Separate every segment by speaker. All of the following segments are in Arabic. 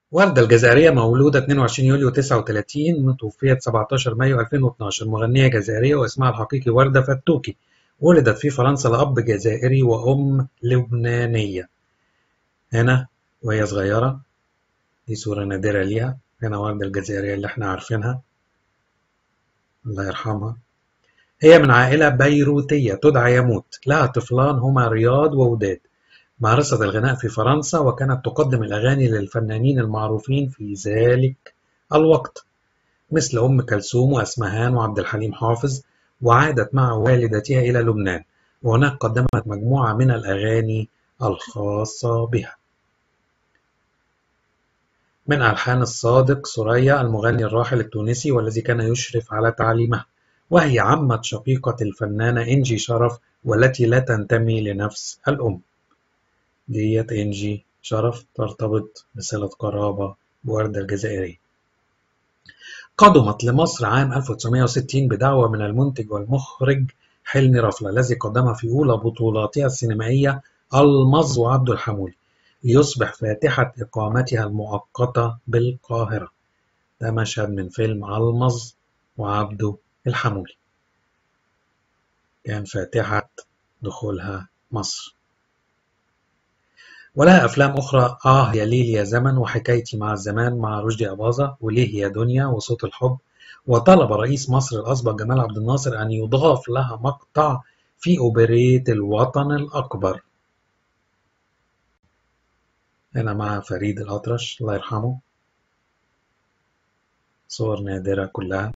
Speaker 1: وردة الجزائرية مولودة 22 يوليو 39 متوفية 17 مايو 2012. مغنية جزائرية واسمها الحقيقي وردة فتوكي. ولدت في فرنسا لأب جزائري وأم لبنانية. هنا وهي صغيرة، دي صورة نادرة ليها. هنا وردة الجزائرية اللي احنا عارفينها، الله يرحمها. هي من عائلة بيروتية تدعى يموت. لها طفلان هما رياض ووداد. مارست الغناء في فرنسا وكانت تقدم الأغاني للفنانين المعروفين في ذلك الوقت، مثل أم كلثوم وأسمهان وعبد الحليم حافظ. وعادت مع والدتها إلى لبنان، وهناك قدمت مجموعة من الأغاني الخاصة بها من ألحان الصادق سريا المغني الراحل التونسي والذي كان يشرف على تعليمها، وهي عمة شقيقة الفنانة إنجي شرف والتي لا تنتمي لنفس الأم. ديت إنجي شرف ترتبط بصلة قرابة بوردة الجزائرية. قدمت لمصر عام 1960 بدعوة من المنتج والمخرج حلمي رفلة الذي قدمها في أولى بطولاتها السينمائية ألمظ وعبد الحمولي، ليصبح فاتحة إقامتها المؤقتة بالقاهرة. ده مشهد من فيلم ألمظ وعبده الحمولي، كان فاتحة دخولها مصر. ولها أفلام أخرى: يا ليل يا زمن، وحكايتي مع الزمان مع رشدي أباظة، وليه يا دنيا، وصوت الحب. وطلب رئيس مصر الأسبق جمال عبد الناصر أن يضاف لها مقطع في أوبريت الوطن الأكبر. هنا مع فريد الأطرش الله يرحمه، صور نادرة كلها.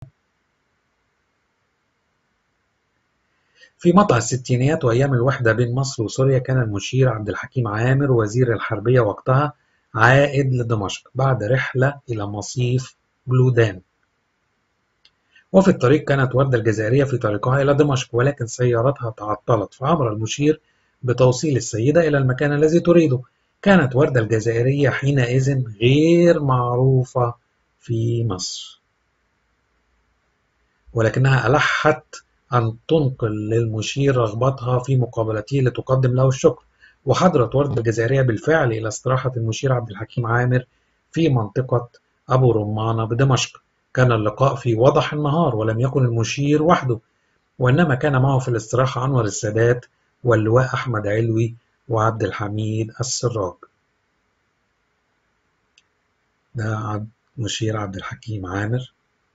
Speaker 1: في مطلع الستينيات وأيام الوحدة بين مصر وسوريا، كان المشير عبد الحكيم عامر وزير الحربية وقتها عائد لدمشق بعد رحلة إلى مصيف بلودان. وفي الطريق كانت وردة الجزائرية في طريقها إلى دمشق، ولكن سيارتها تعطلت، فأمر المشير بتوصيل السيدة إلى المكان الذي تريده. كانت وردة الجزائرية حينئذ غير معروفة في مصر، ولكنها ألحت أن تنقل للمشير رغبتها في مقابلته لتقدم له الشكر. وحضرت وردة الجزائرية بالفعل إلى استراحة المشير عبد الحكيم عامر في منطقة أبو رمانة بدمشق. كان اللقاء في وضح النهار، ولم يكن المشير وحده، وإنما كان معه في الاستراحة أنور السادات واللواء أحمد علوي وعبد الحميد السراج. ده مشير عبد الحكيم عامر.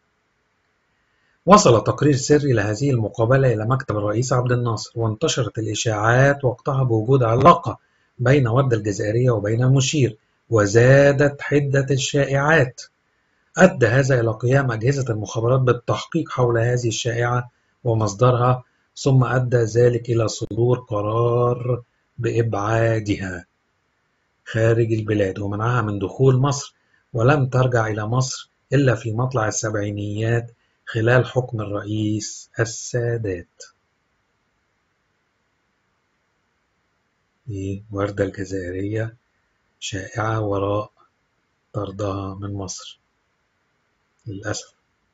Speaker 1: وصل تقرير سري لهذه المقابلة إلى مكتب الرئيس عبد الناصر، وانتشرت الإشاعات وقتها بوجود علاقة بين وردة الجزائرية وبين المشير، وزادت حدة الشائعات. أدى هذا إلى قيام أجهزة المخابرات بالتحقيق حول هذه الشائعة ومصدرها، ثم أدى ذلك إلى صدور قرار بإبعادها خارج البلاد ومنعها من دخول مصر، ولم ترجع إلى مصر إلا في مطلع السبعينيات خلال حكم الرئيس السادات. دي وردة الجزائرية شائعة وراء طردها من مصر للأسف.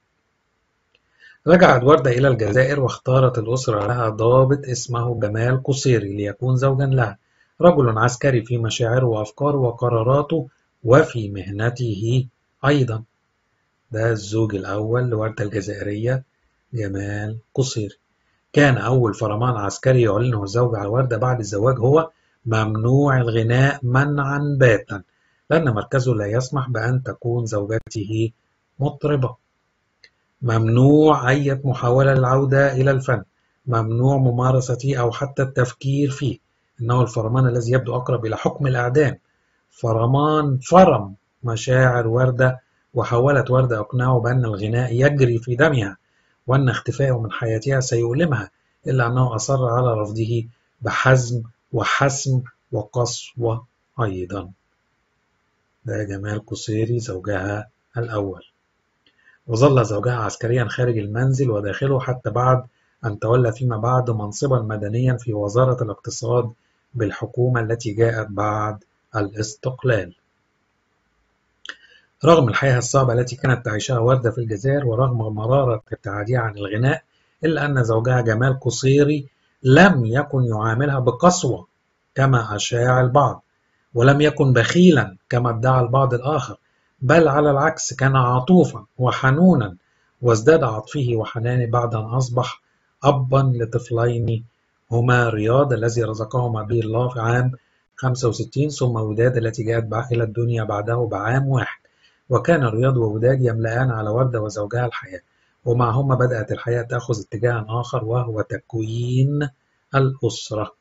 Speaker 1: رجعت وردة إلى الجزائر، واختارت الأسرة لها ضابط اسمه جمال قصيري ليكون زوجا لها، رجل عسكري في مشاعره وأفكاره وقراراته وفي مهنته أيضا. ده الزوج الأول لوردة الجزائرية جمال قصيري. كان أول فرمان عسكري يعلنه الزوج على وردة بعد الزواج هو ممنوع الغناء منعا باتا، لأن مركزه لا يسمح بأن تكون زوجته مطربة. ممنوع أي محاولة للعودة إلى الفن، ممنوع ممارسته أو حتى التفكير فيه. إنه الفرمان الذي يبدو أقرب إلى حكم الإعدام. فرمان فرم مشاعر وردة، وحاولت وردة أقنعه بأن الغناء يجري في دمها وأن اختفائه من حياتها سيؤلمها، إلا أنه أصر على رفضه بحزم وحسم وقسوة أيضا. ده جمال قصيري زوجها الأول. وظل زوجها عسكريا خارج المنزل وداخله حتى بعد أن تولى فيما بعد منصبا مدنيا في وزارة الاقتصاد بالحكومة التي جاءت بعد الاستقلال. رغم الحياة الصعبة التي كانت تعيشها وردة في الجزائر، ورغم مرارة ابتعادها عن الغناء، إلا أن زوجها جمال قصيري لم يكن يعاملها بقسوة كما أشاع البعض، ولم يكن بخيلا كما ادعى البعض الآخر، بل على العكس كان عطوفا وحنونا، وازداد عطفه وحنانه بعد أن أصبح أبا لطفلين هما رياض الذي رزقهما به الله في عام 65، ثم وداد التي جاءت إلى الدنيا بعده بعام واحد. وكان رياض ووداد يملأان على وردة وزوجها الحياة، ومعهما بدأت الحياة تأخذ اتجاها آخر وهو تكوين الأسرة.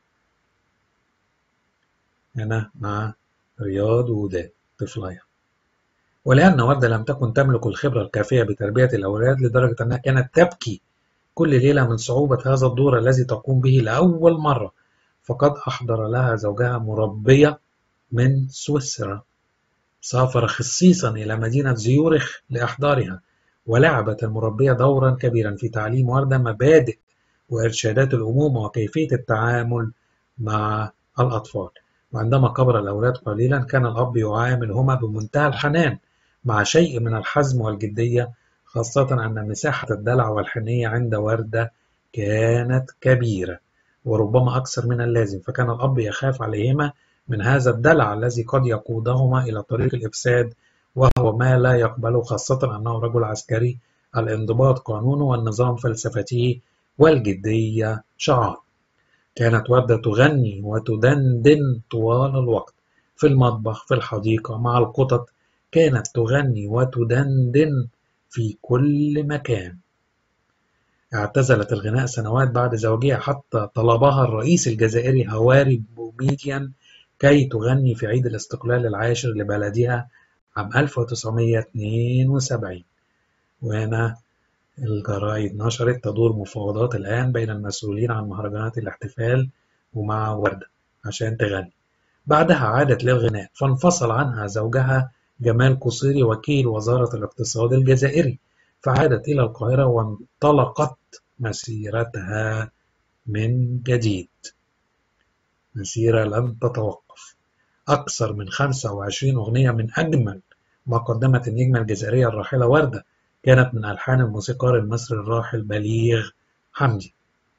Speaker 1: هنا مع رياض ووداد طفلين. ولأن وردة لم تكن تملك الخبرة الكافية بتربية الأولاد لدرجة أنها كانت تبكي كل ليلة من صعوبة هذا الدور الذي تقوم به لأول مرة، فقد أحضر لها زوجها مربية من سويسرا سافر خصيصا إلى مدينة زيورخ لإحضارها، ولعبت المربية دورا كبيرا في تعليم وردة مبادئ وإرشادات الأمومة وكيفية التعامل مع الأطفال. وعندما كبر الأولاد قليلا كان الأب يعاملهما بمنتهى الحنان مع شيء من الحزم والجدية، خاصة أن مساحة الدلع والحنية عند وردة كانت كبيرة وربما أكثر من اللازم، فكان الأب يخاف عليهما من هذا الدلع الذي قد يقودهما إلى طريق الإفساد، وهو ما لا يقبله، خاصة أنه رجل عسكري الانضباط قانونه والنظام فلسفته والجدية شعار. كانت وردة تغني وتدندن طوال الوقت في المطبخ، في الحديقة، مع القطط، كانت تغني وتدندن في كل مكان. اعتزلت الغناء سنوات بعد زواجها، حتى طلبها الرئيس الجزائري هواري بوميديان كي تغني في عيد الاستقلال العاشر لبلدها عام 1972. وهنا الجرائد نشرت تدور مفاوضات الآن بين المسؤولين عن مهرجانات الاحتفال ومع وردة عشان تغني. بعدها عادت للغناء، فانفصل عنها زوجها جمال قصيري وكيل وزارة الاقتصاد الجزائري، فعادت إلى القاهرة وانطلقت مسيرتها من جديد، مسيرة لن تتوقف. أكثر من 25 أغنية من أجمل ما قدمت النجمة الجزائرية الراحلة وردة كانت من ألحان الموسيقار المصري الراحل بليغ حمدي،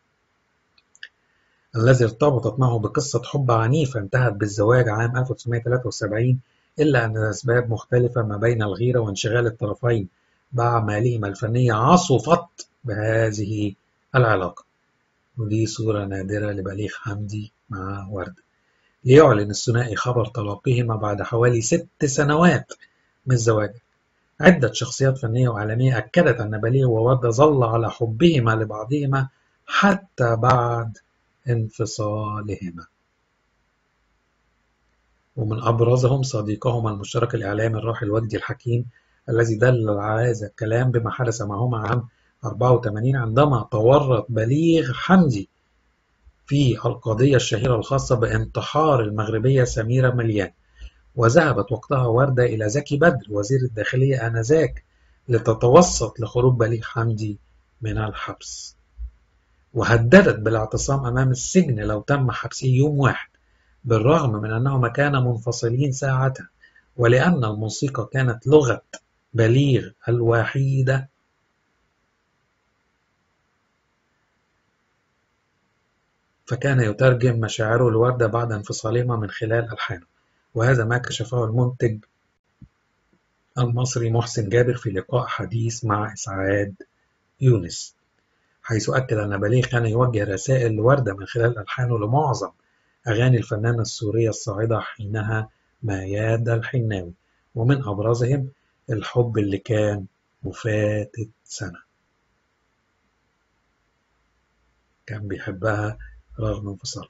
Speaker 1: الذي ارتبطت معه بقصة حب عنيفة انتهت بالزواج عام 1973، إلا أن الأسباب مختلفة ما بين الغيرة وانشغال الطرفين بأعمالهما الفنية عصفت بهذه العلاقة. ودي صورة نادرة لبليغ حمدي مع وردة. ليعلن الثنائي خبر طلاقهما بعد حوالي 6 سنوات من الزواج. عدة شخصيات فنية وإعلامية أكدت أن بليغ ووردة ظل على حبهما لبعضهما حتى بعد انفصالهما، ومن أبرزهم صديقهما المشترك الإعلامي الراحل وجدي الحكيم، الذي دلل على هذا الكلام بما حدث معهما عام 84 عندما تورط بليغ حمدي في القضية الشهيرة الخاصة بانتحار المغربية سميرة مليان. وذهبت وقتها وردة إلى زكي بدر وزير الداخلية آنذاك لتتوسط لخروج بليغ حمدي من الحبس، وهددت بالاعتصام أمام السجن لو تم حبسه يوم واحد، بالرغم من أنهما كانا منفصلين ساعتها، ولأن الموسيقى كانت لغة بليغ الوحيدة فكان يترجم مشاعره لوردة بعد انفصالهما من خلال ألحانه. وهذا ما كشفه المنتج المصري محسن جابر في لقاء حديث مع إسعاد يونس، حيث أكد أن بليغ كان يوجه رسائل لوردة من خلال ألحانه لمعظم أغاني الفنانة السورية الصاعدة حينها ميادة الحناوي، ومن أبرزهم الحب اللي كان وفاتت سنة، كان بيحبها رغم انفصاله،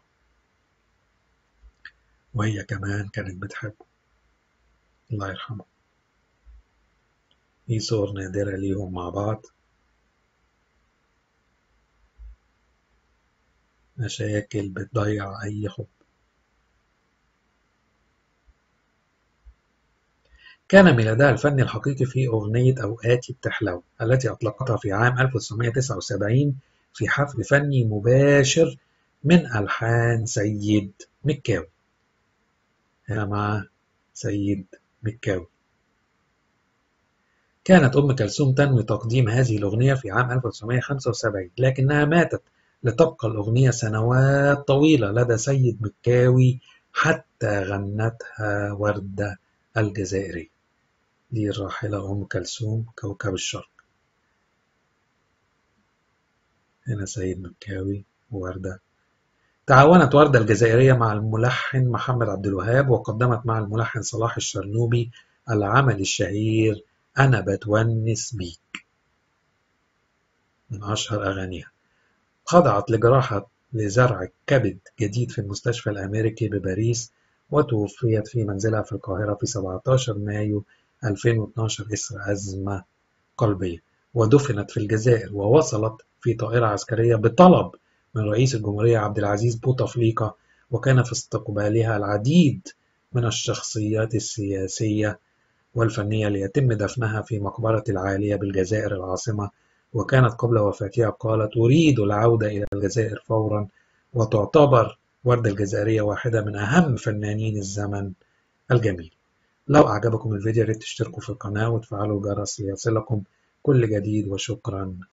Speaker 1: وهي كمان كانت بتحبه الله يرحمه. دي صور نادرة ليهم مع بعض. مشاكل بتضيع أي حب. كان ميلادها الفني الحقيقي في أغنية أوقاتي بتحلو التي أطلقتها في عام 1979 في حفل فني مباشر من ألحان سيد مكاوي. هنا مع سيد مكاوي. كانت أم كلثوم تنوي تقديم هذه الأغنية في عام 1975، لكنها ماتت لتبقى الأغنية سنوات طويلة لدى سيد مكاوي حتى غنتها وردة الجزائرية. دي الراحلة أم كلثوم كوكب الشرق. هنا سيد مكاوي ووردة. تعاونت وردة الجزائرية مع الملحن محمد عبد الوهاب، وقدمت مع الملحن صلاح الشرنوبي العمل الشهير أنا بتونس بيك، من أشهر أغانيها. خضعت لجراحة لزرع كبد جديد في المستشفى الأمريكي بباريس، وتوفيت في منزلها في القاهرة في 17 مايو 2012 إثر أزمة قلبية، ودفنت في الجزائر، ووصلت في طائرة عسكرية بطلب من رئيس الجمهورية عبد العزيز بوتفليقة، وكان في استقبالها العديد من الشخصيات السياسية والفنية ليتم دفنها في مقبرة العالية بالجزائر العاصمة. وكانت قبل وفاتها قالت: أريد العودة إلى الجزائر فورا. وتعتبر وردة الجزائرية واحدة من أهم فنانين الزمن الجميل. لو أعجبكم الفيديو ياريت تشتركوا في القناة وتفعلوا الجرس ليصلكم كل جديد، وشكرا.